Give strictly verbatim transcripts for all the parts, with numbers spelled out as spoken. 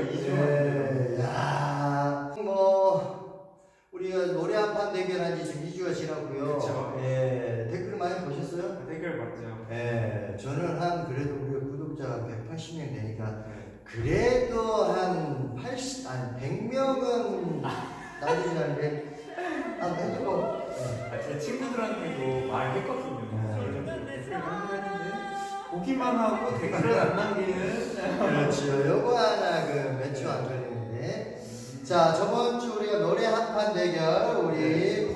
이 주 네, 야, 뭐 우리가 노래 한판 대결한 지 지금 이 주가 지났고요. 그렇죠. 예, 댓글 많이 보셨어요? 댓글 봤죠. 예, 저는 한 그래도 우리 구독자가 백팔십 명 되니까 네. 그래도 한 팔십, 아니 백 명은 남기지 않는데 한 백 명. 아, 제 친구들한테도 말했거든요. 저를 좀 댓글 남겨야는데 보기만 하고 댓글을 안 남기는. 그렇죠. 요거 하나 그 몇 초 안 걸리는데. 자, 저번 주 우리가 노래 한판 대결 우리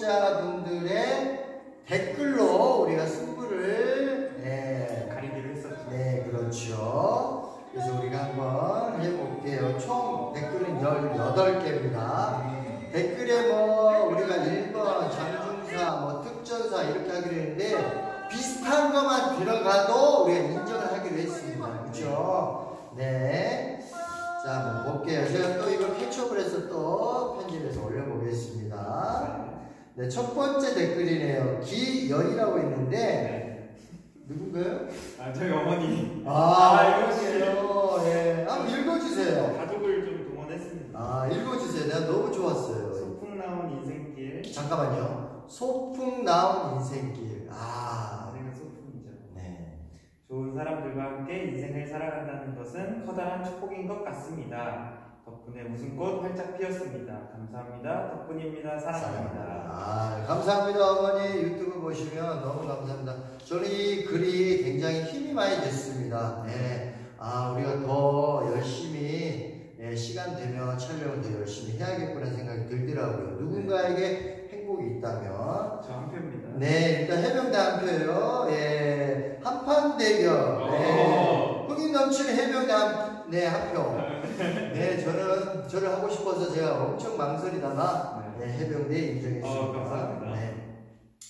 구독자분들의 댓글로 우리가 승부를 네, 가리기로 했었죠. 네, 그렇죠. 그래서 우리가 한번 해볼게요. 총 댓글은 열여덟 개입니다. 댓글에 뭐 우리가 일 번 장중사, 뭐 특전사 이렇게 하기로 했는데 비슷한 것만 들어가도 우리가 인정을 하기로 했습니다. 그렇죠? 네. 자, 뭐 볼게요. 제가 또 이걸 캐치업을 해서 또 편집해서 올려보겠습니다. 네, 첫 번째 댓글이네요. 기연이라고 있는데 누군가요? 아, 저희 어머니. 아, 아, 읽어주세요. 예, 한번 읽어주세요. 가족을 좀 동원했습니다. 아, 읽어주세요. 내가 너무 좋았어요. 소풍 나온 인생길. 잠깐만요. 소풍 나온 인생길. 아, 인생은 소풍이죠. 네. 좋은 사람들과 함께 인생을 살아간다는 것은 커다란 축복인 것 같습니다. 덕분에 웃음꽃 활짝 피었습니다. 감사합니다. 덕분입니다. 사랑합니다. 아, 감사합니다. 어머니 유튜브 보시면 너무 감사합니다. 저는 이 글이 굉장히 힘이 많이 됐습니다. 네. 아, 우리가 더 열심히 네, 시간 되면 촬영을 더 열심히 해야겠구나 생각이 들더라고요. 누군가에게 행복이 있다면 저 한 표입니다. 네, 일단 해병대 한 표요. 예, 한판 대결. 네, 흥이 넘치는 해병대 한, 네, 한 표. 네, 저는 저를 하고 싶어서 제가 엄청 망설이다가 네, 해병대 인정했습니다. 어, 감사합니다. 네.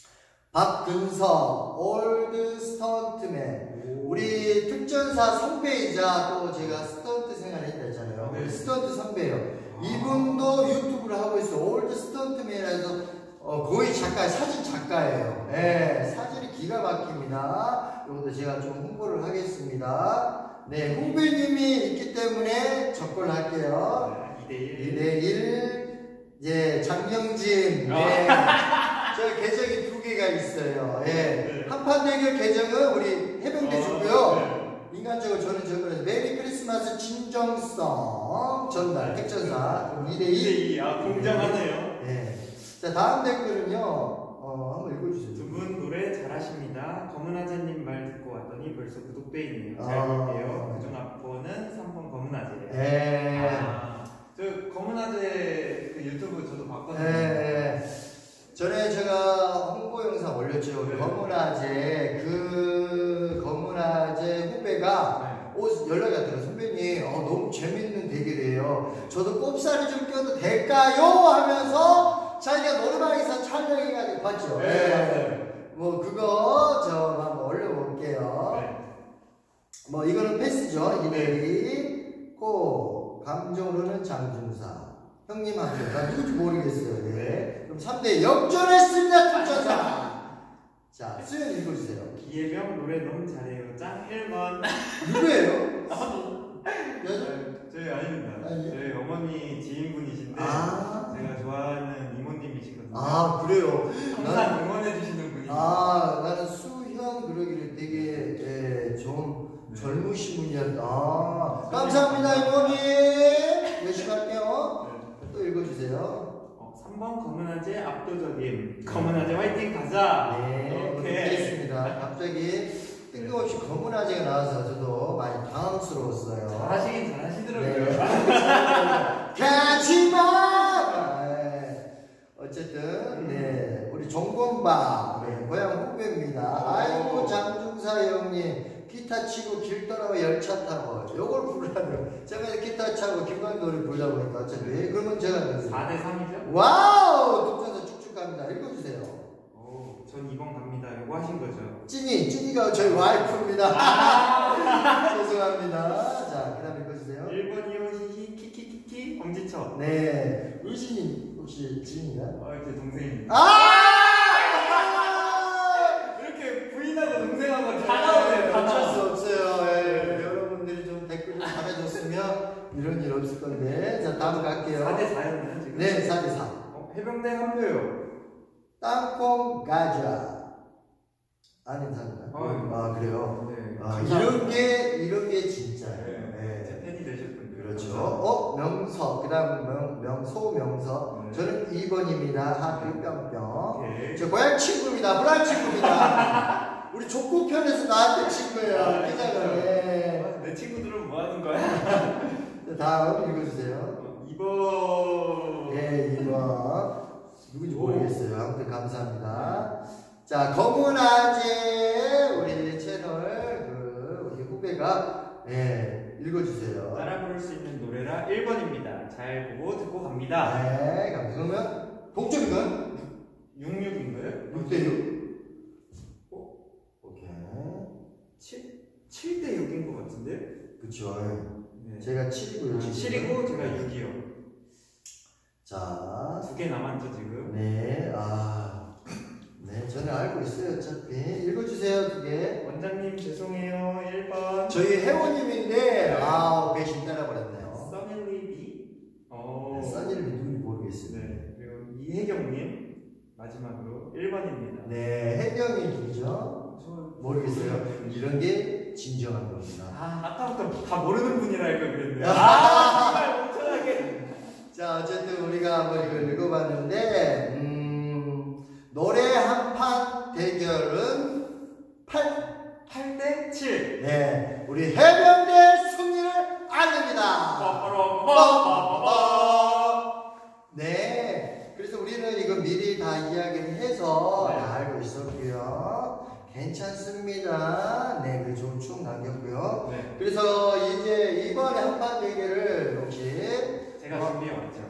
박근서, 올드 스턴트맨. 우리 특전사 선배이자 또 제가 스턴트 생활을 했다 했잖아요. 네. 스턴트 선배예요. 이분도 유튜브를 하고 있어요. 올드 스턴트맨이라서 어, 거의 작가, 사진 작가예요. 네, 사진이 기가 막힙니다. 이것도 제가 좀 홍보를 하겠습니다. 네, 홍배님이 있기 때문에 접근을 할게요. 이 대 일. 이 대 일. 예, 장명진. 네. 저 계정이 두 개가 있어요. 예. 네. 한판 대결 계정은 우리 해병대 어, 주고요. 네. 인간적으로 저는 저번에 메리 크리스마스 진정성 전달 특전사 그럼 이 대 이. 이 대 이. 아, 공정하네요. 네. 자, 다음 댓글은요. 어, 한번 읽어주세요. 두 분 노래 잘하십니다. 검은아재님 말 듣고 왔더니 벌써 구독돼 있네요. 잘 아. 볼게요. 그중 앞번은 삼 번 검은아재. 네. 아, 저 검은아재 그 유튜브 저도 봤거든요. 네. 전에 제가 홍보 영상 올렸죠. 네. 검은아재 그 검은아재 후배가 네. 오, 연락이 왔더라고요. 선배님, 어, 너무 재밌는 대결이에요. 저도 꼽사리 좀 껴도 될까요? 하면서 자기가 노래방에서 촬영해가지고 봤죠. 네. 네. 뭐 그거 저 한번 올려볼게요. 네. 뭐 이거는 패스죠. 이 대 이. 고 감정으로는 장준사. 형님 한 표. 나 누군지 모르겠어요. 네. 네. 그럼 삼 대 역전했습니다. 특전사. 자, 수연 읽어주세요. 기예병 노래 너무 잘해요. 짱 일 번. 누구예요? 여자? 저희 아닙니다. 아니에요? 저희 어머니 지인분이신데 아. 제가 좋아하는 이모님이시거든요. 아, 그래요? 항상 응원해주시는 분이시죠. 아, 나는 수현 그러기를 되게 예, 좀 네. 젊으신 분이었다. 아, 감사합니다, 이모님. 열심히 할게요. 네. 또 읽어주세요. 어, 삼 번 검은아재 압도적임. 검은아재 화이팅 가자. 네, 오케이. 됐습니다. 갑자기 뜬금없이 검은 아재가 나와서 저도 많이 당황스러웠어요. 잘하시긴 잘하시더라고요. 네. 가지마! 네. 어쨌든, 네. 우리 정권바, 네. 고향 후배입니다. 아이고, 장중사 형님. 기타 치고 길 떠나고 열차 타고. 요걸 부르라면. 제가 기타 차고 김광도를 부르려고 하니까 어차피. 그러면 제가. 사 대 삼이죠? 와우! 독전사 쭉쭉 갑니다. 읽어주세요. 오, 전 이 번 갑니다. 요거 하신 거죠? 찐이, 찐이가 저희 와이프입니다. 아 죄송합니다. 자, 그 다음 읽어주세요. 일 번 이호 히히 키키키키 엄지척. 네. 의진이 혹시 지인이야? 어, 제 동생입니다. 아! 이렇게 부인하고 동생하고 네, 다 나오네요. 다 어쩔 나와. 수 없어요. 예, 여러분들이 좀 댓글 좀 달아줬으면 이런 일 없을 건데. 자, 다음 갈게요. 사 대 사였나요 지금? 네, 사 대 사. 어, 해병대 한 표요. 땅콩 가자. 아닌 사람. 어, 아, 그래요. 네. 아, 감사합니다. 이런 게, 이런 게 진짜예요. 네. 제 네. 팬이 되셨군요. 그렇죠. 감사합니다. 어, 명서. 그 다음 명, 명소, 명서. 네. 저는 이 번입니다. 하트 뿅뿅. 오케이. 저 고향 친구입니다. 불알 친구입니다. 우리 족구편에서 나한테 친 거예요. 아, 기자가. 네. 아, 내 친구들은 뭐 하는 거야? 자, 다음 읽어주세요. 어, 이 번. 네, 이 번. 누군지 오. 모르겠어요. 아무튼 감사합니다. 자, 검은아재 우리 채널 그 우리 후배가 예, 읽어주세요. 따라 부를 수 있는 노래라 일 번입니다. 잘 보고 듣고 갑니다. 네, 그럼 그러면 동점이건 육육인가요? 육 대 육. 오케이. 칠 대 육인 것 같은데? 그쵸. 네. 제가 칠이고요. 칠이고 제가 육이요. 자, 두 개 남았죠 지금? 네, 아, 네, 저는 알고 있어요. 어차피 읽어주세요. 두 개. 원장님 죄송해요. 일 번. 저희 회원님인데 아, 배신 따라버렸네요. 써닐리비. 어. 써니를 누군지 모르겠어요. 네. 그리고 이혜경님 마지막으로 일 번입니다. 네, 혜경이 누구죠? 저 모르겠어요. 이런 게 진정한 겁니다. 아 아까부터 다 모르는 분이라 할 걸 그랬네. 아 정말 멍청하게. 자, 어쨌든 우리가 한번 이걸 읽어봤는데, 음, 노래 한판 대결은 팔, 팔 대 칠. 네, 우리 해병대 승리를 알립니다. 빠빠라빠빠빠빠. 네, 그래서 우리는 이거 미리 다 이야기를 해서 네. 다 알고 있었고요. 괜찮습니다. 네, 그 좋은 추억 남겼고요. 네. 그래서 이제 이번에 한판 대결을 혹시 제가 어, 준비해 왔죠.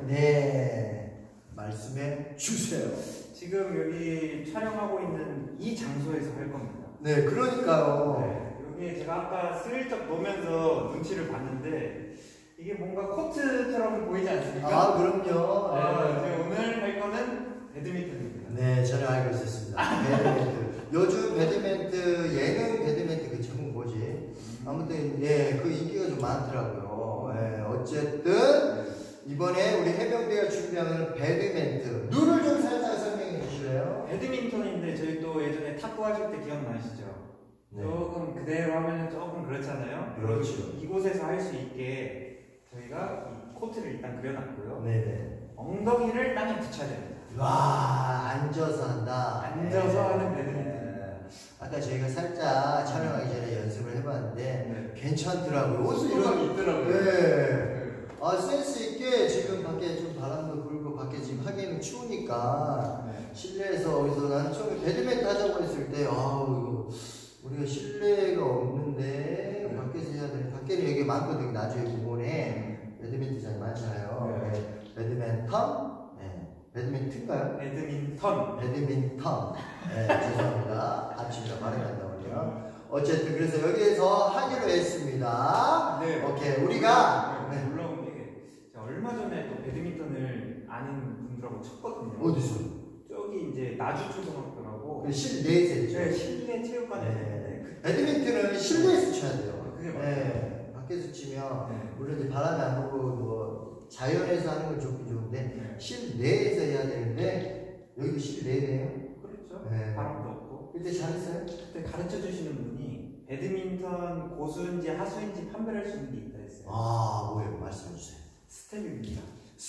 네, 말씀해 주세요. 지금 여기 촬영하고 있는 이 장소에서 할 겁니다. 네, 그러니까요. 네, 여기 제가 아까 슬쩍 보면서 눈치를 봤는데 이게 뭔가 코트처럼 보이지 않습니까? 아, 그럼요. 아, 네. 이제 오늘 할 거는 배드민턴입니다. 네, 저는 알고 있었습니다. 배드민턴. 요즘 배드민턴, 예능 배드민턴 그 제목 뭐지? 아무튼, 예, 그 인기가 좀 많더라고요. 예, 어쨌든, 이번에 우리 해병대가 준비하는 배드민턴. 룰을 좀 살짝 설명해 주실래요? 배드민턴인데 저희 또 예전에 탁구 하실 때 기억나시죠? 네. 조금 그대로 하면 조금 그렇잖아요. 그렇죠. 이곳에서 할 수 있게 저희가 이 코트를 일단 그려놨고요. 네네. 엉덩이를 땅에 붙여야 됩니다. 와, 앉아서 한다. 앉아서 하는 배드민턴. 아까 저희가 살짝 촬영하기 전에 연습을 해봤는데, 네. 괜찮더라고요. 옷을 소감이 이런- 있더라고요. 네. 아, 센스 있게 지금 밖에 좀 바람도 불고 밖에 지금 하기에는 추우니까 네. 실내에서 어디서 나는 처음에 배드민턴 하자고 했을 때 아우 이거 우리가 실내가 없는데 네. 밖에서 해야 되는 밖에는 여기 많거든요. 나중에 부근에 배드민턴장이 많잖아요. 네. 네. 배드민턴? 네. 배드민턴인가요? 배드민턴. 배드민턴. 네, 죄송합니다. 아침이라 말이 안 나오네요. 어쨌든 그래서 여기에서 하기로 했습니다. 네. 오케이, 우리가 네. 네. 놀라운 게 제가 얼마 전에 또 배드민턴을 아는 분들하고 쳤거든요. 어디서? 저기 이제 나주 초등학교라고 그 실내에서 했죠. 네, 실내 체육관에 네. 했는데 배드민턴은 실내에서 쳐야 돼요. 그게 맞아요. 네. 밖에서 치면 네. 물론 이제 바람이 안 불고 뭐 자연에서 하는 건 좋긴 좋은데 네. 실내에서 해야 되는데 여기도 실내네요. 그렇죠. 네. 바람도 없고 그때 잘했어요? 그때 가르쳐 주시는 분이 배드민턴 고수인지 하수인지 판별할 수 있는 게 있다 했어요. 아, 뭐예요? 말씀해 주세요. 스텝입니다.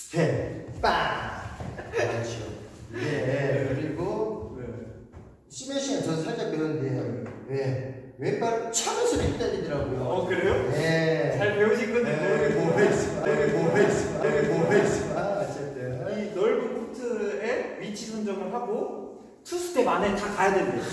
스텝 빵. 그렇죠. 네. 그리고 네. 스매싱은 저 살짝 배웠는데 왜 왼발 차면서 립 때리더라고요. 어 그래요? 네. 잘 배우신 건지 네, 모르겠어요. 모르겠지만, 네, 모르겠지만, 네, 모르겠지만, 어쨌든. 이 넓은 코트에 위치 선정을 하고 투 스텝 안에 다 가야 된대요.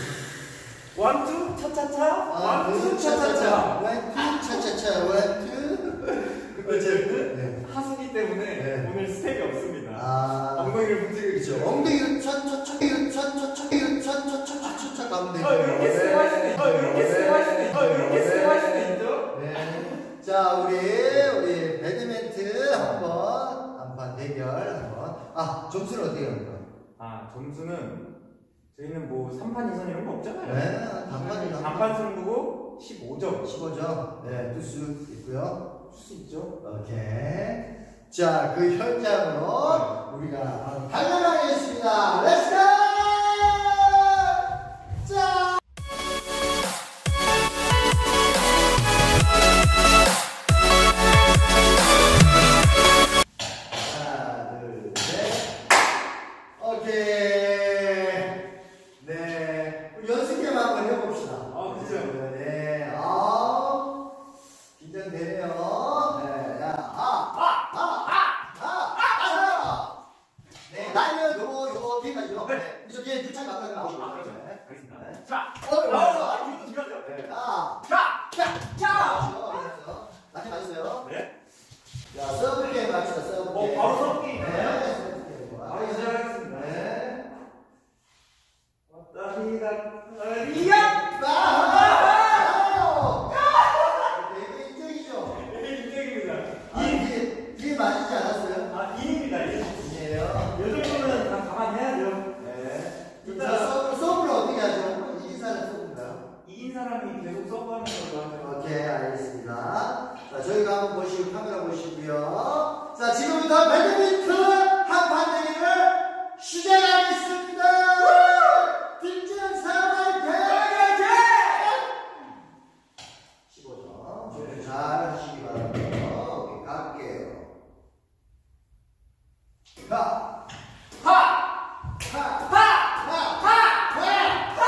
원투 차차차 원투 차차차. 원투, 차차차, 원투. 어쨌든 네. 하수기 때문에 네. 오늘 스텝이 없습니다. 아, 엉덩이를 움직이고 그렇죠. 있죠. 엉덩이를 차차차, 차차차, 차차차차차 가면 되죠. 아 이렇게 스텝 할 수도 있죠. 아 이렇게 스텝 할 수도 있죠. 아 이렇게 스텝 할 수도 있죠. 네. 자, 우리, 우리 배드민턴 한번, 한판 대결 한번. 아, 점수는 어떻게 합니까? 아 점수는 저희는 뭐 삼 판 이상 이런 거 없잖아요. 네, 단판이죠. 단판 승부고 십오 점. 십오 점. 네, 투수 있고요. 수 있죠. 오케이. 자, 그 현장으로 우리가 바로 달려가겠습니다. 렛츠 고! 자! 하나, 둘, 셋. 오케이. 네. 우리 연습 게임 한번 해봅시다. 아, 그죠? 네. 아, 긴장되네요. 네. 야, 아, 아, 아, 아, 아, 아. 네. 나는 요거, 요거 뒤까지요. 네. 저 뒤에 유창 가까이 나오고. 아, 그렇죠. 네. 알겠습니다. 네. 자, 어, 아, 어, 아, 이것도 중요하죠. 네. 자, 자, 자, 자. 그렇죠. 낮게 맞으세요. 네. 자, 서브 게임 합시다. 서브 어, 게임. 바로 서브 게임. 네. 서브 게임. 바로 시작하겠습니다. 네. 왔다리가, 리야. 아! 되게 인정이죠. 네, 인정입니다. 아, 이게 뒤에 맞지 않았어요? 아, 인입니다. 인. 아니에요. 이 정도는 다 감안해야죠. 네. 일단 자, 서브, 서브를 어떻게 하죠? 이긴 사람 서브인가요? 이긴 사람이 계속 서브하는 걸로 하죠. 오케이, 알겠습니다. 자, 저희가 한번 보시고, 카메라 보시고요. 자, 지금부터 배드민턴 한판 대기를 시작하겠습니다. 뒷전 사발 대결! 십오 점. 저희 잘 하시기 바랍니다. 오케이, 갈게요. 가! 하! 하! 하! 하! 하!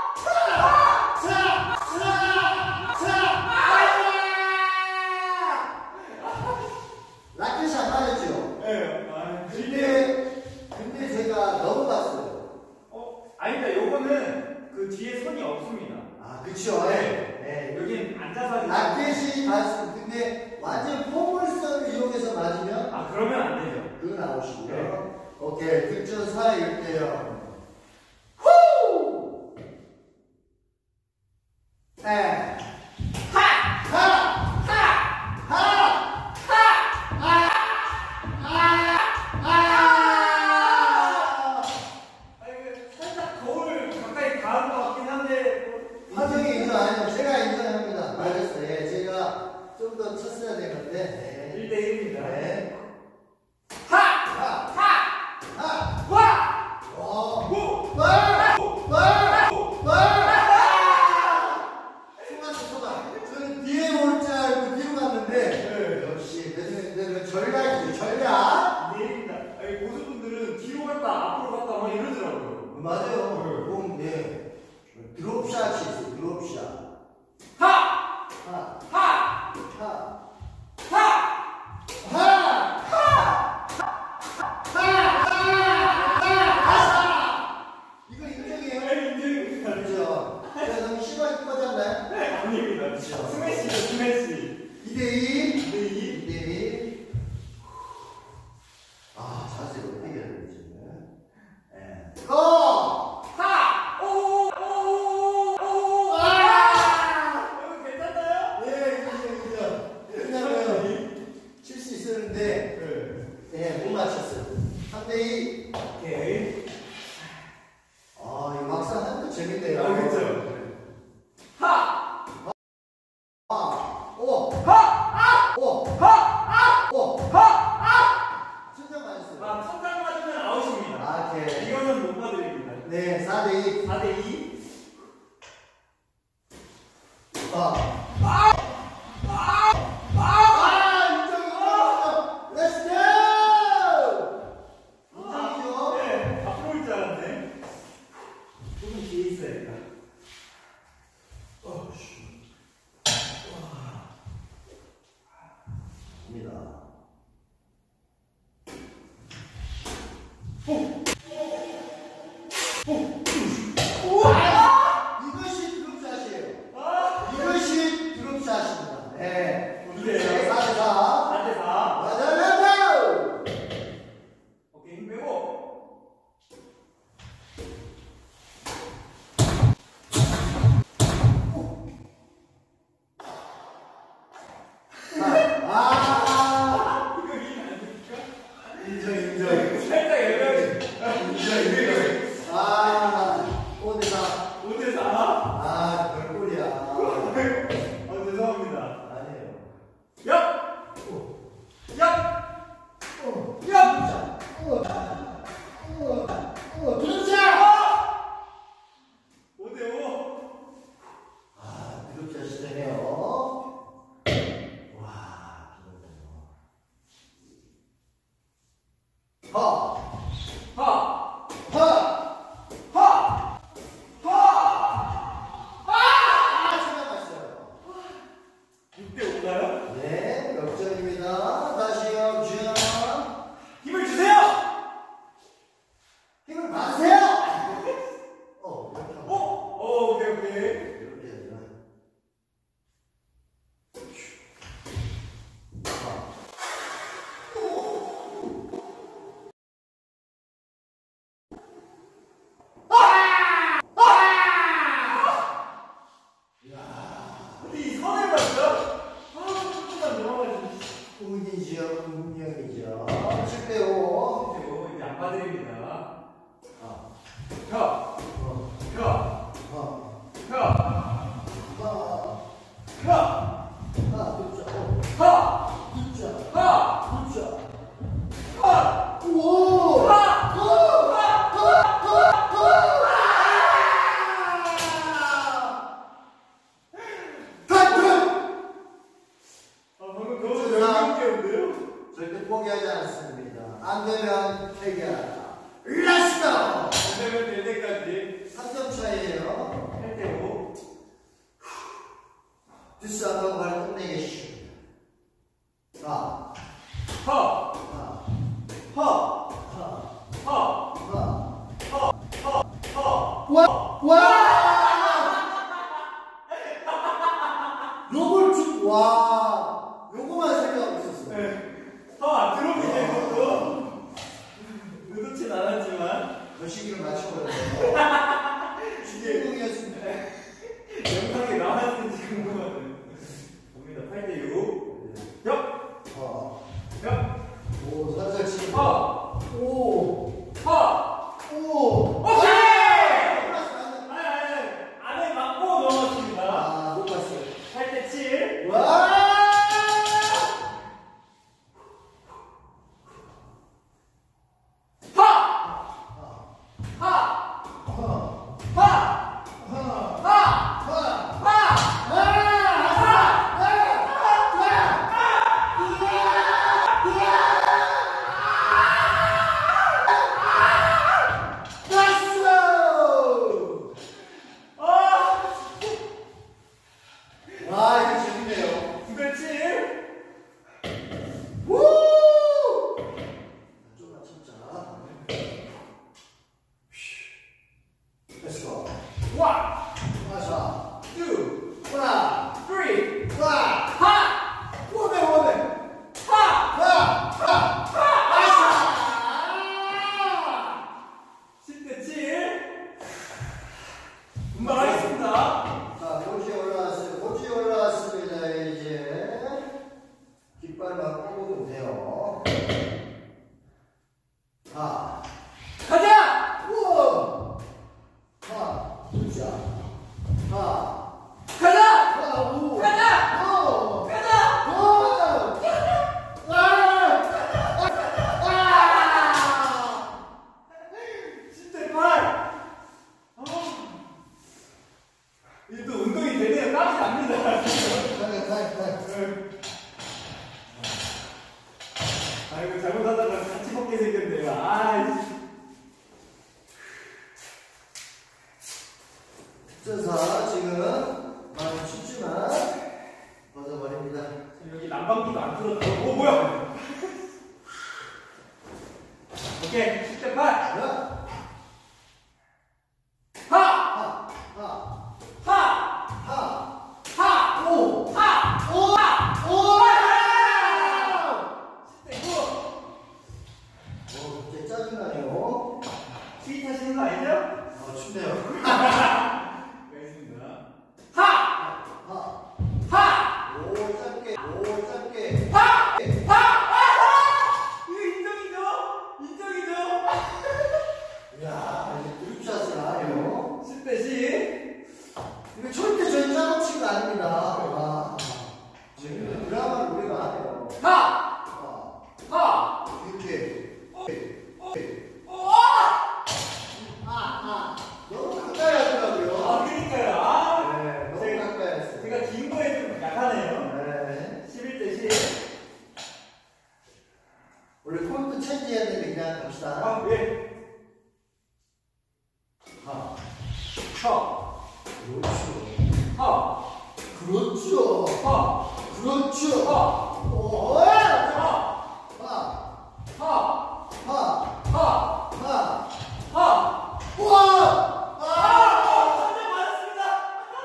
라켓이 안 맞았죠? 네. 아, 근데, 근데 제가 넘어갔어요. 어, 아니다. 요거는 그 뒤에 손이 없습니다. 아, 그쵸. 네. 네. 여긴 앉아서 하지. 라켓이 맞습니다. 근데 완전 포물선을 이용해서 맞으면 아, 그러면 안 되죠. 그건 아웃이고요. 네. 오케이. 득점 사일 대요. 후! 네. 하! 하! 하! 하! 하! 아! 아! 아니, 살짝 거울 가까이 닿은 것 같긴 한데. 뭐, 화정이 인정 아니요. 제가 인정합니다. 맞았어요. 예, 제가 좀 더 쳤어야 되는데. 네. 일 대 일입니다. 네. 하! 하! 하! 하! 와! 와! 후! 와! 후! 와! 후! 와! 소감, 소감. 저는 뒤에 올 줄 알고 뒤로 갔는데. 네. 역시, 배드민턴은 전략이죠, 전략. 네 일입니다. 아니, 고수분들은 뒤로 갔다, 앞으로 갔다 막 이러더라고요. 맞아요. 공, 예. 드롭샷이 있어요, 드롭샷. 하! 하! 하! 하! 하! 하! 이거 인정이에요? 네, 인정입니다. 그렇죠. 제가 너무 심하게 꽂았나요? 네, 아닙니다. 스매시죠, 스매시. 이 대 이. 이 대 이. 이 대 일. 아, 자세 어떻게 해야 되지? 예. 고! 하! 오! 오! 오! 아! 여러분 괜찮나요? 예, 이죠, 이죠. 왜냐면 칠 수 있었는데, 예, 못 맞췄어요. 삼 대 이. 오케이. 아, 이거 막상 하니까 재밌네요. 아, 그쵸. 하! 아, 오! 하! 아! 오! 하! 오! 하! 아! 천장 맞았어요. 아, 천장 맞으면 아웃입니다. 아, 오케이. 이거는 못 봐드립니다. 네, 사 대 이. 사 대 이. 아. 아! 아, 인정, 인정. 렛츠 고! 인정이죠? 네, 앞으로 하, 하, 하, 하, 하. 아, 지나갔어요. 육 대 오인가요? 네, 역전입니다. 다시 역전. 힘을 주세요! 힘을 받으세요! 어, 이렇게 하면. 오! 오, 오케이, 오케이. 이렇게 해야죠. 근데 이 선을 봤어? 아, 조금만 넘어가지고. 운이죠, 운명이죠. 칠 대 오. 그리고 이제 안 봐드립니다. 아, 펴, 어, 펴, 어, 펴, 아, 펴, 아, 굿자, 어, 펴, 굿자, 펴, 굿자. 펴. 오! 하! 오! 하! 하! 하! 타이틀! 아, 방금 그거 연기인데요? 절대 포기하지 않습니다. 안 되면 해결하라. 렛츠고! 안 되면 될 때까지 삼 점 차이에요. 팔 대 오. 듀스 한번 바로 끝내겠습니다. 하, 허, 하, 허, 하, 허, 하. 허, 허. 와! 와! 요걸 주, 와! 요거만 생각하고 있었어. 네. 허 안 들어오게 이것도. 의도치 않았지만. 거시기를 맞춰버렸네. 주인공이었습니다. 영상에 나왔는지 궁금하네. 봅니다. 팔 대 육. 역, 어. 역, 오, 살살 치고. 허, 오! 허. 오! 오케이! 플러스 안 돼. 아니, 아니, 아니. 안에 맞고 넘어갔습니다. 아, 못 봤어요. 팔 대 칠. 와! 하! 하, 하! 하, 하! 하, 하! 하. 하! 와, 이거 재밌네요. 구 대 칠. 우! 좀만 참자. Let's go. 원, 마셔. 투, 하나, 쓰리. 하나. 하! 원해, 원해. 하! 하나, 하나. 십 대 칠. 분발하겠습니다. 자, 고지 올라왔어요. 고지 올라왔습니다. 이제 깃발만 꼽으면 돼요. 하, 가자! 우와, 하, 진짜, 하, 가자! 하, 우, 가자! 오, 가자! 오, 아, 아, 십 대 팔. 아. 이게 또 운동이 되네요. 땀이 납니다. 가자, 가자, 가자. 아이고, 잘못하다가 같이 먹게 생겼네요. 아이씨. 특전사 지금 많이 춥지만 벗어버립니다. 여기 난방기도 안 틀었다고. 오, 뭐야? 오케이, 십 대 팔. 자, 하! 하, 하, 하! 하, 하! 오, 하! 오, 오! 십 대 구. 오, 갑자기 짜증나네요. 스윗 하시는 거 아니죠? 아, 춥네요. 알겠습니다. 하! 하, 하! 오, 짧게, 오, 짧게. 하! 하! 하! 이거 인정이죠? 인정이죠? 이야, 이제 그룹샷을 하네요. 십 대 십. 이거 절대 저희 짜고 친거 아닙니다. 와, 지금 드라마를 우리가 안 해요. 하! 하, 하! 이렇게. 오! 아, 아, 너무 가까이 하더라고요. 원래 포인트 체인지했는데 그냥 갑시다. 아, 예. 하. 하. 그렇죠. 하. 그렇죠. 하. 그렇죠. 하. 오. 하. 하. 하. 하. 하. 하. 하. 우와. 아! 선제 맞았습니다.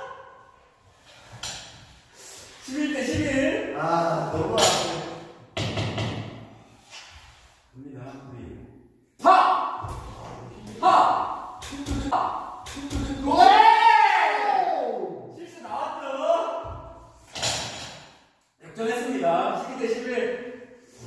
십일 대 십일. 아, 너무 아프네. 갑니다. 우리. 하! 하! 하! 오! 실수 나왔죠? 역전했습니다. 십이 대 십일.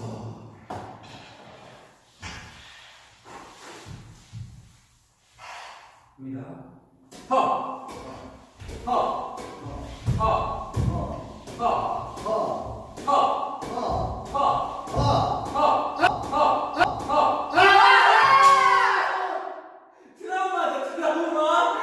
갑니다. 하! 하! 하! 하! 하. 하! 하. 하! 하. 하! 트라우마죠, 트라우마.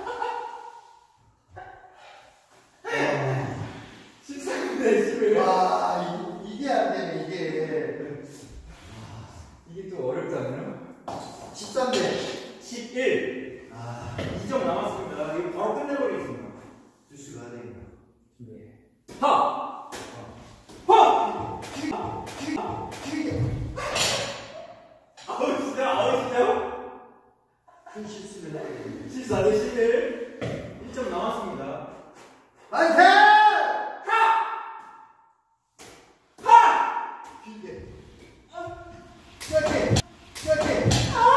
십삼 대 십일. 와, 이- 이게 안 되네, 이게. 이게 좀 어렵잖아요. 십삼 대. 십일. 아, 이 점 남았습니다. 이거 바로 끝내버리겠습니다. 뉴스가 되네. 네. 하! 하! 튀게. 아우, 진짜, 아우, 진짜. 큰 실수를 해. 십사 대 십일. 일 점 남았습니다. 화이팅! 하! 하! 튀게. 튀게. 튀게.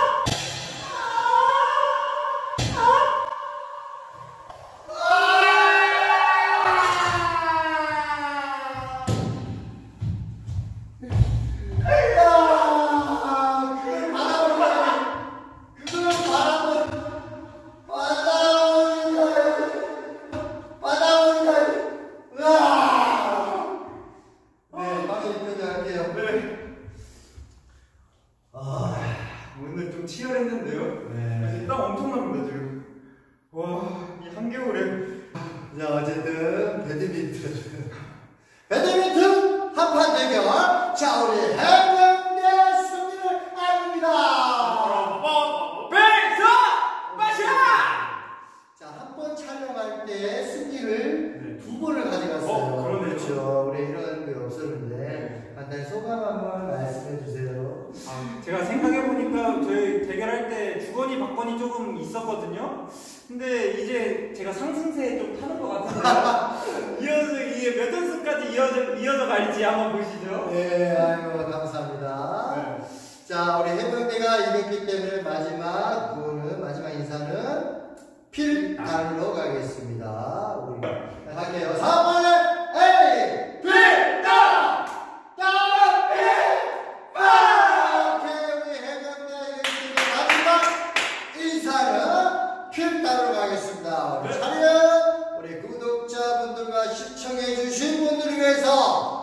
오늘 좀 치열했는데요? 네. 땀 엄청납니다, 지금. 와, 이 한겨울에. 자, 어쨌든 배드민턴 배드민턴 한판 대결. 자, 우리 해병대 승리를 알립니다. 백서! 마샤! 자, 한 번 촬영할 때 승리를 네. 두 번을 가져갔어요. 어, 그러네요. 그렇죠. 우리 이런 게 없었는데 간단히 소감 한번 말씀해 주세요. 아, 제가 생각해보니까 저희 대결할 때 주거니 받거니 조금 있었거든요. 근데 이제 제가 상승세에 좀 타는 것 같은데요. 이어서 이게 몇 연승까지 이어져, 이어져 갈지 한번 보시죠. 네, 아이고 감사합니다. 네. 자, 우리 해병대가 이겼기 때문에 마지막 구호는 마지막 인사는 필달로 가겠습니다. 우리 갈게요. 삼 번에 에이 필달 달아 필달. 오케이, 우리 해병대 이겼기 때문에 마지막 인사는 필달로 가겠습니다. 우리 네. 촬영 우리 구독자분들과 시청해주신 분들을 위해서.